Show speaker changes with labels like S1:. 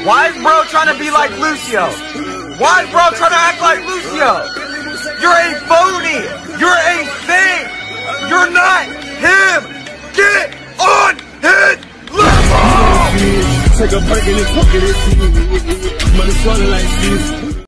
S1: Why is bro trying to be like Lucio? Why is bro trying to act like Lucio? You're a phony. You're a fake. You're not him. Get on his level.
S2: Take a break and it's fucking it. Money swallowing like this.